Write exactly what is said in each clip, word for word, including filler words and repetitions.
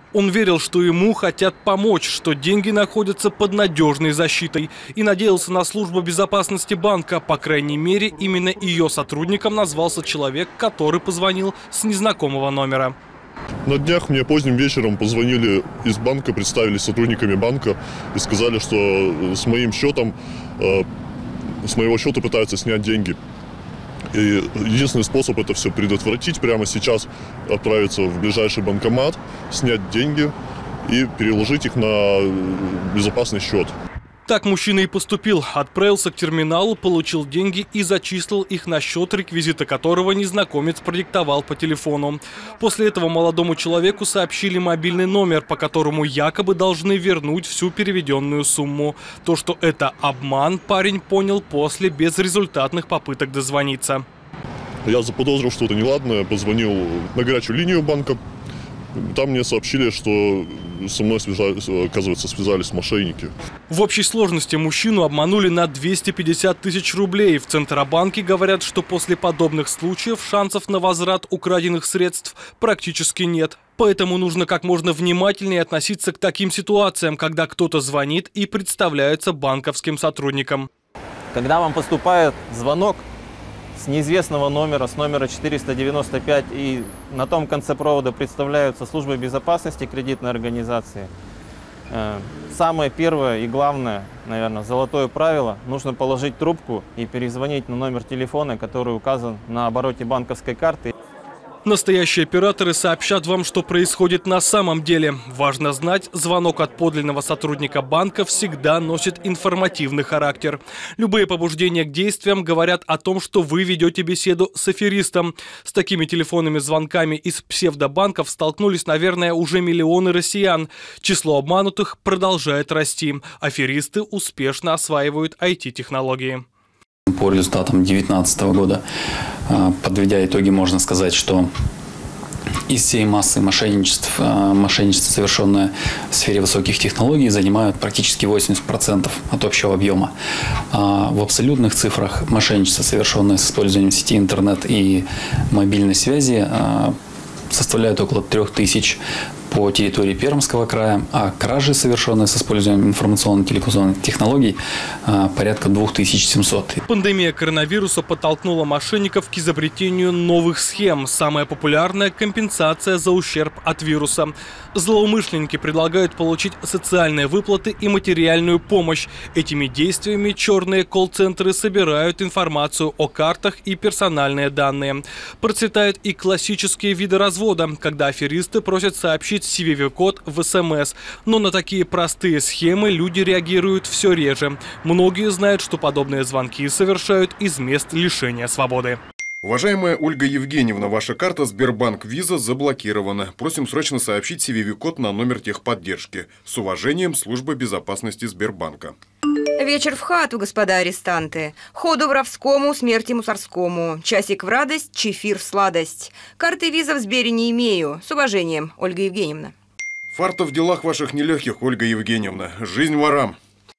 Он верил, что ему хотят помочь, что деньги находятся под надежной защитой, и надеялся на службу безопасности банка. По крайней мере, именно ее сотрудником назвался человек, который позвонил с незнакомого номера. На днях мне поздним вечером позвонили из банка, представились сотрудниками банка и сказали, что с моим счетом, с моего счета пытаются снять деньги. И единственный способ это все предотвратить, прямо сейчас отправиться в ближайший банкомат, снять деньги и переложить их на безопасный счет. Так мужчина и поступил. Отправился к терминалу, получил деньги и зачислил их на счет, реквизиты которого незнакомец продиктовал по телефону. После этого молодому человеку сообщили мобильный номер, по которому якобы должны вернуть всю переведенную сумму. То, что это обман, парень понял после безрезультатных попыток дозвониться. Я заподозрил что-то неладное, позвонил на горячую линию банка. Там мне сообщили, что со мной, связались, оказывается, связались мошенники. В общей сложности мужчину обманули на двести пятьдесят тысяч рублей. В Центробанке говорят, что после подобных случаев шансов на возврат украденных средств практически нет. Поэтому нужно как можно внимательнее относиться к таким ситуациям, когда кто-то звонит и представляется банковским сотрудником. Когда вам поступает звонок с неизвестного номера, с номера четыреста девяносто пять, и на том конце провода представляются службы безопасности кредитной организации, самое первое и главное, наверное, золотое правило – нужно положить трубку и перезвонить на номер телефона, который указан на обороте банковской карты. Настоящие операторы сообщат вам, что происходит на самом деле. Важно знать, звонок от подлинного сотрудника банка всегда носит информативный характер. Любые побуждения к действиям говорят о том, что вы ведете беседу с аферистом. С такими телефонными звонками из псевдобанков столкнулись, наверное, уже миллионы россиян. Число обманутых продолжает расти. Аферисты успешно осваивают ай ти-технологии. По результатам две тысячи девятнадцатого года, подведя итоги, можно сказать, что из всей массы мошенничеств, мошенничества, совершенные в сфере высоких технологий, занимают практически восемьдесят процентов от общего объема. В абсолютных цифрах мошенничество, совершенное с использованием сети интернет и мобильной связи, составляют около трех тысяч по территории Пермского края, а кражи, совершенные с использованием информационно-телекоммуникационных технологий, порядка двух тысяч семисот. Пандемия коронавируса подтолкнула мошенников к изобретению новых схем. Самая популярная – компенсация за ущерб от вируса. Злоумышленники предлагают получить социальные выплаты и материальную помощь. Этими действиями черные колл-центры собирают информацию о картах и персональные данные. Процветают и классические виды развода, когда аферисты просят сообщить си ви ви-код в эс эм эс. Но на такие простые схемы люди реагируют все реже. Многие знают, что подобные звонки совершают из мест лишения свободы. Уважаемая Ольга Евгеньевна, ваша карта Сбербанк Виза заблокирована. Просим срочно сообщить си ви ви-код на номер техподдержки. С уважением, Служба безопасности Сбербанка. Вечер в хату, господа арестанты. Ходу воровскому, смерти мусорскому. Часик в радость, чефир в сладость. Карты виза в Сбере не имею. С уважением, Ольга Евгеньевна. Фарта в делах ваших нелегких, Ольга Евгеньевна. Жизнь ворам.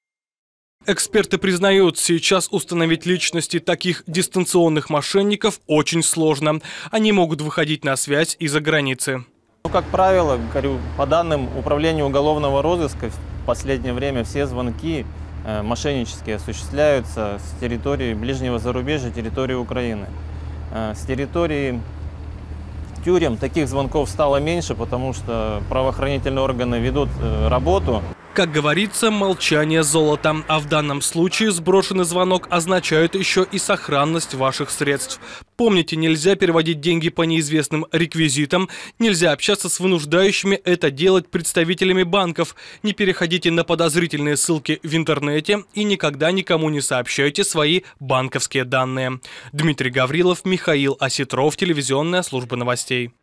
Эксперты признают, сейчас установить личности таких дистанционных мошенников очень сложно. Они могут выходить на связь из-за границы. Ну, как правило, говорю, по данным Управления уголовного розыска, в последнее время все звонки э, мошеннические осуществляются с территории ближнего зарубежья, территории Украины. Э, с территории тюрем таких звонков стало меньше, потому что правоохранительные органы ведут э, работу. Как говорится, молчание золото. А в данном случае сброшенный звонок означает еще и сохранность ваших средств. Помните, нельзя переводить деньги по неизвестным реквизитам, нельзя общаться с вынуждающими это делать представителями банков, не переходите на подозрительные ссылки в интернете и никогда никому не сообщайте свои банковские данные. Дмитрий Гаврилов, Михаил Осетров, телевизионная служба новостей.